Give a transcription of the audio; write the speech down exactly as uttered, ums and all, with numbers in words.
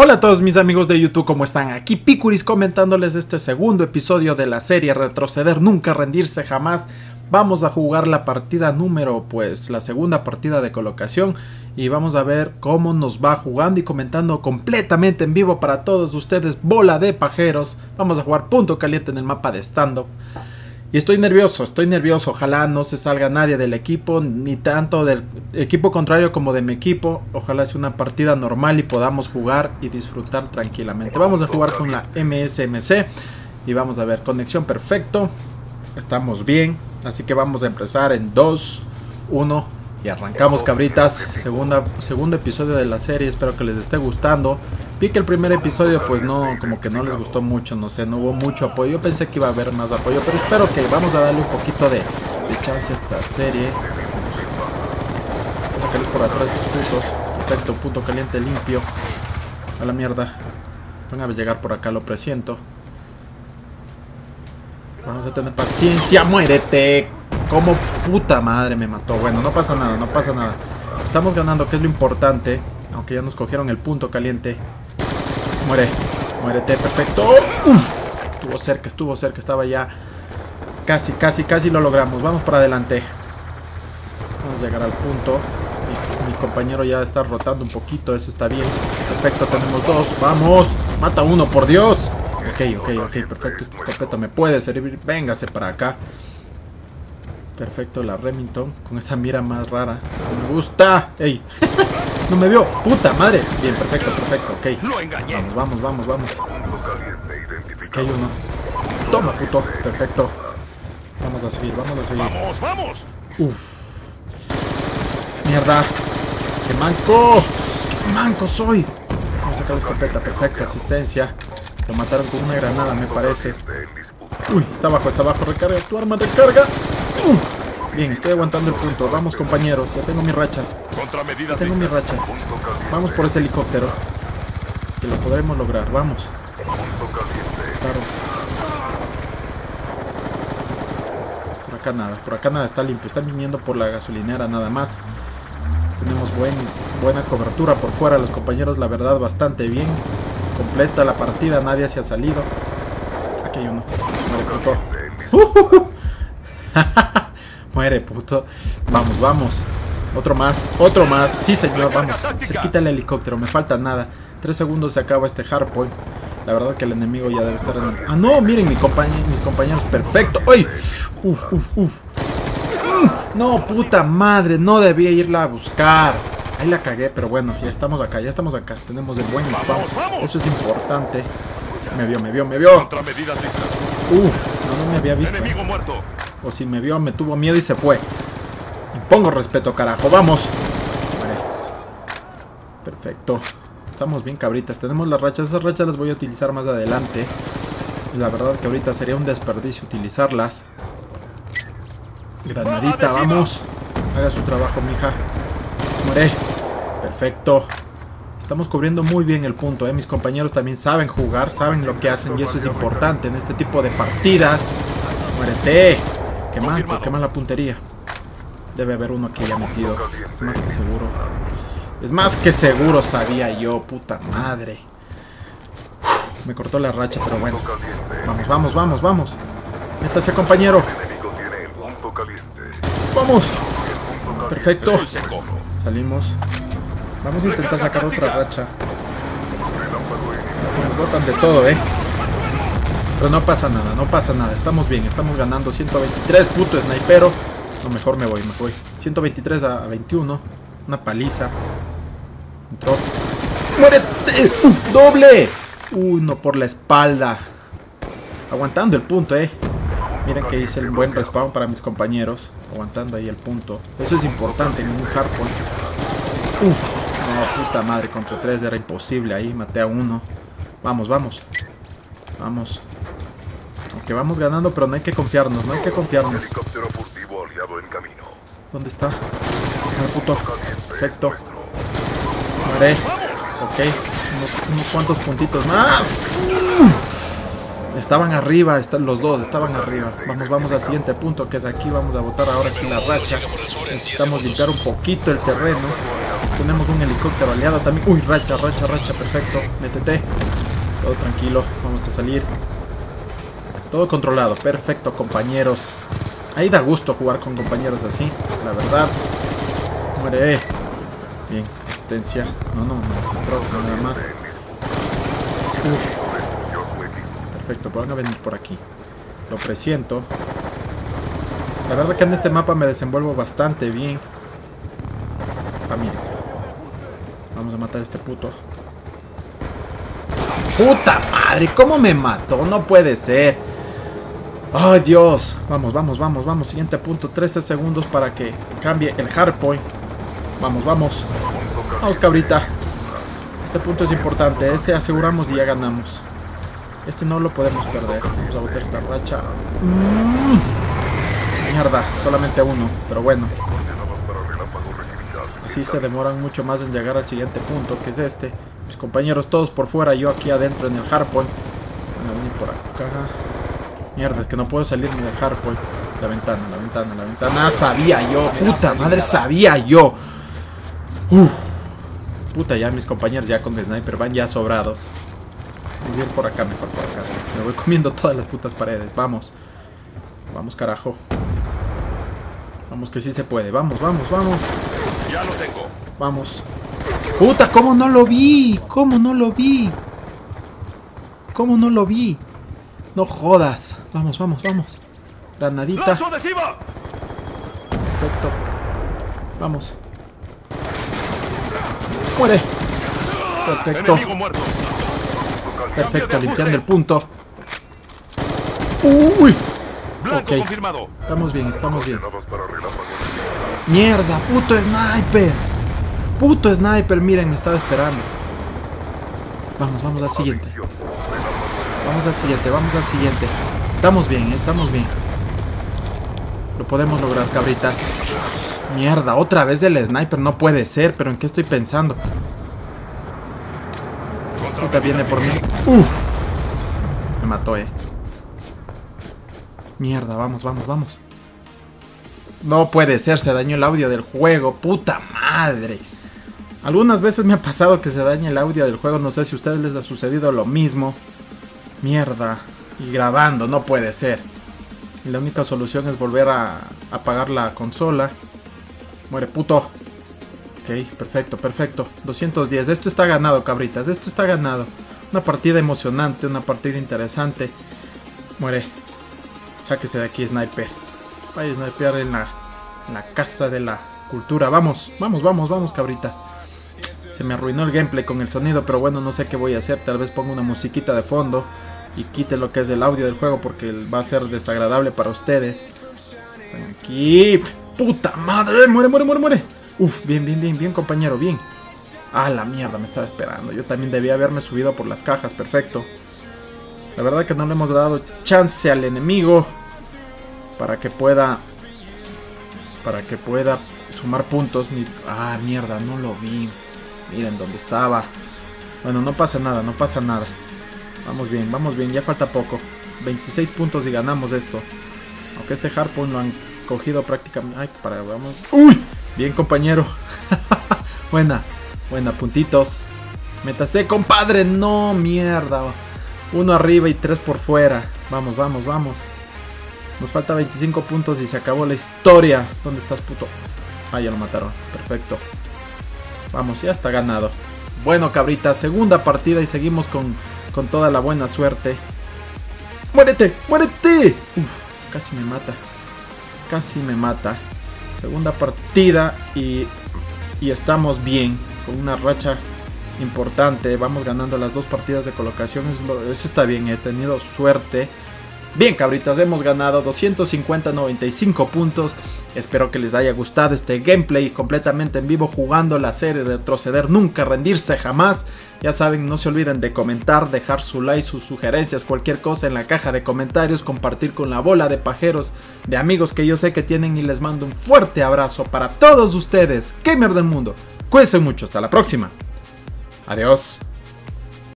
Hola a todos mis amigos de YouTube, ¿cómo están? Aquí Picuris comentándoles este segundo episodio de la serie Retroceder, Nunca Rendirse Jamás. Vamos a jugar la partida número, pues la segunda partida de colocación, y vamos a ver cómo nos va jugando y comentando completamente en vivo para todos ustedes, bola de pajeros. Vamos a jugar punto caliente en el mapa de stand-up. Y estoy nervioso, estoy nervioso, ojalá no se salga nadie del equipo, ni tanto del equipo contrario como de mi equipo. Ojalá sea una partida normal y podamos jugar y disfrutar tranquilamente. Vamos a jugar con la M S M C y vamos a ver, conexión perfecto, estamos bien. Así que vamos a empezar en dos, uno y arrancamos, cabritas. Segunda, segundo episodio de la serie, espero que les esté gustando. Vi que el primer episodio pues no, como que no les gustó mucho, no sé, no hubo mucho apoyo. Yo pensé que iba a haber más apoyo, pero espero que vamos a darle un poquito de, de chance a esta serie. Vamos a sacarles por atrás estos puntos. Perfecto, punto caliente limpio. A la mierda. Van a llegar por acá, lo presiento. Vamos a tener paciencia, muérete. Como puta madre me mató. Bueno, no pasa nada, no pasa nada. Estamos ganando, que es lo importante. Aunque ya nos cogieron el punto caliente. Muere, muérete, perfecto. Uf, estuvo cerca, estuvo cerca, estaba ya. Casi, casi, casi lo logramos. Vamos para adelante. Vamos a llegar al punto. Mi, mi compañero ya está rotando un poquito, eso está bien. Perfecto, tenemos dos. Vamos, mata uno, por Dios. Ok, ok, ok, perfecto. Esta escopeta me puede servir. Véngase para acá. Perfecto, la Remington. Con esa mira más rara. No me gusta. Ey. No me vio. Puta madre. Bien, perfecto, perfecto. Ok. Vamos, vamos, vamos, vamos. Aquí hay uno. Toma, puto. Perfecto. Vamos a seguir, vamos a seguir. Vamos, vamos. Uf. Mierda. ¡Qué manco! ¡Qué manco soy! Vamos a sacar la escopeta. Perfecto, asistencia. Lo mataron con una granada, me parece. Uy, está abajo, está abajo. Recarga tu arma, recarga. Uh. Bien, estoy aguantando el punto. Vamos, compañeros. Ya tengo mis rachas. Ya tengo mis rachas. Vamos por ese helicóptero. Que lo podremos lograr. Vamos. Claro. Por acá nada. Por acá nada, está limpio. Están viniendo por la gasolinera nada más. Tenemos buen, buena cobertura por fuera. Los compañeros, la verdad, bastante bien. Completa la partida. Nadie se ha salido. Aquí hay uno. Muere, puto. Muere, puto. Vamos, vamos. Otro más, otro más. Sí, señor, vamos. Se quita el helicóptero, me falta nada. Tres segundos se acaba este hardpoint. La verdad que el enemigo ya debe estar en el... Ah, no, miren mi compañ mis compañeros. Perfecto. ¡Ay! Uf, uf, uf. No, puta madre. No debía irla a buscar. Ahí la cagué, pero bueno, ya estamos acá, ya estamos acá. Tenemos el buen spawn. Eso es importante. Me vio, me vio, me vio. Uf, no, no me había visto. Enemigo muerto. O si me vio, me tuvo miedo y se fue. Impongo respeto, carajo. Vamos. Vale. Perfecto. Estamos bien, cabritas. Tenemos las rachas. Esas rachas las voy a utilizar más adelante. La verdad que ahorita sería un desperdicio utilizarlas. Granadita, vamos. Haga su trabajo, mija. Muere. Perfecto. Estamos cubriendo muy bien el punto, ¿eh? Mis compañeros también saben jugar, saben lo que hacen y eso es importante en este tipo de partidas. Muérete. Qué manco, qué mala puntería. Debe haber uno aquí ya metido. Es más que seguro. Es más que seguro, sabía yo, puta madre. Uf, me cortó la racha, pero bueno. Vamos, vamos, vamos, vamos. Métase, compañero. Vamos. Perfecto. Salimos. Vamos a intentar sacar otra racha. Nos botan de todo, eh. Pero no pasa nada, no pasa nada. Estamos bien, estamos ganando ciento veintitrés, puto snipero. No, mejor me voy, me voy. ciento veintitrés a veintiuno. Una paliza. Entró. ¡Muérete! ¡Uf! ¡Doble! Uno por la espalda. Aguantando el punto, eh. Miren que hice el buen respawn para mis compañeros. Aguantando ahí el punto. Eso es importante en un hardpoint. Uf. No, puta madre, contra tres era imposible. Ahí maté a uno. Vamos, vamos. Vamos. Aunque vamos ganando, pero no hay que confiarnos, no hay que confiarnos. ¿Dónde está? No, puto. Perfecto. Muere. Ok. Unos, unos cuantos puntitos más. Estaban arriba, están los dos, estaban arriba. Vamos, vamos al siguiente punto, que es aquí. Vamos a botar ahora sí la racha. Necesitamos limpiar un poquito el terreno. Tenemos un helicóptero aliado también. Uy, racha, racha, racha, perfecto. Métete. Todo tranquilo, vamos a salir. Todo controlado, perfecto, compañeros. Ahí da gusto jugar con compañeros así, la verdad. Muere. Bien, asistencia. No, no, no, nada más. Uf. Perfecto, van a venir por aquí. Lo presiento. La verdad que en este mapa me desenvuelvo bastante bien. Ah, miren. Vamos a matar a este puto. ¡Puta madre! ¿Cómo me mató? No puede ser. ¡Ay, Dios! Vamos, vamos, vamos, vamos. Siguiente punto. trece segundos para que cambie el hardpoint. Vamos, vamos. Vamos, cabrita. Este punto es importante. Este aseguramos y ya ganamos. Este no lo podemos perder. Vamos a botar esta racha. Mm. Mierda, solamente uno. Pero bueno. Así se demoran mucho más en llegar al siguiente punto, que es este. Mis compañeros todos por fuera, yo aquí adentro en el hardpoint. Van a venir por acá. Mierda, es que no puedo salir ni del hardpoint. La ventana, la ventana, la ventana. Ah, sabía yo. Puta madre, sabía yo. Uf. Puta, ya mis compañeros ya con el sniper van ya sobrados. Vamos a ir por acá, mejor por acá. Me voy comiendo todas las putas paredes. Vamos. Vamos, carajo. Vamos que sí se puede. Vamos, vamos, vamos. Ya lo tengo. Vamos. Puta, ¿cómo no lo vi? ¿Cómo no lo vi? ¿Cómo no lo vi? No jodas. Vamos, vamos, vamos. Granadita. ¡Lanzo adhesiva! Perfecto. Vamos. Muere. Perfecto. Enemigo muerto. Perfecto, limpiando el punto. Uy. Blanco Ok. confirmado. Estamos bien, estamos bien. Mierda, puto sniper. Puto sniper, miren, me estaba esperando. Vamos, vamos al siguiente. Vamos al siguiente, vamos al siguiente. Estamos bien, estamos bien. Lo podemos lograr, cabritas. Mierda, otra vez el sniper, no puede ser. Pero ¿en qué estoy pensando? Puta, viene por mí. Uf. Me mató, eh. Mierda, vamos, vamos, vamos. No puede ser, se dañó el audio del juego. Puta madre. Algunas veces me ha pasado que se daña el audio del juego. No sé si a ustedes les ha sucedido lo mismo. Mierda. Y grabando, no puede ser. Y la única solución es volver a apagar la consola. Muere, puto. Ok, perfecto, perfecto. doscientos diez. Esto está ganado, cabritas. Esto está ganado. Una partida emocionante, una partida interesante. Muere. Sáquese de aquí, sniper. Vaya a snipear en la, en la casa de la cultura. Vamos, vamos, vamos, vamos, cabrita. Se me arruinó el gameplay con el sonido, pero bueno, no sé qué voy a hacer. Tal vez ponga una musiquita de fondo y quite lo que es el audio del juego, porque va a ser desagradable para ustedes. Aquí. ¡Puta madre! ¡Muere, muere, muere, muere! Uf, bien, bien, bien, bien, compañero, bien. Ah, la mierda, me estaba esperando. Yo también debía haberme subido por las cajas, perfecto. La verdad que no le hemos dado chance al enemigo para que pueda para que pueda sumar puntos. Ni... Ah, mierda, no lo vi. Miren dónde estaba. Bueno, no pasa nada, no pasa nada. Vamos bien, vamos bien, ya falta poco. veintiséis puntos y ganamos esto. Aunque este hardpoint lo han cogido prácticamente. Ay, para, vamos. ¡Uy! Bien, compañero. Buena, buena, puntitos. Métase, compadre. No, mierda. Uno arriba y tres por fuera. Vamos, vamos, vamos. Nos falta veinticinco puntos y se acabó la historia. ¿Dónde estás, puto? Ah, ya lo mataron. Perfecto. Vamos, ya está ganado. Bueno, cabrita, segunda partida y seguimos con, con toda la buena suerte. ¡Muérete! ¡Muérete! Uf, casi me mata. Casi me mata. Segunda partida y, y estamos bien. Con una racha importante. Vamos ganando las dos partidas de colocación. Eso, eso está bien, he tenido suerte. Bien, cabritas, hemos ganado doscientos cincuenta a noventa y cinco puntos. Espero que les haya gustado este gameplay completamente en vivo jugando la serie Retroceder Nunca Rendirse Jamás. Ya saben, no se olviden de comentar, dejar su like, sus sugerencias, cualquier cosa en la caja de comentarios, compartir con la bola de pajeros de amigos que yo sé que tienen, y les mando un fuerte abrazo para todos ustedes, gamer del mundo. Cuídense mucho, hasta la próxima. Adiós.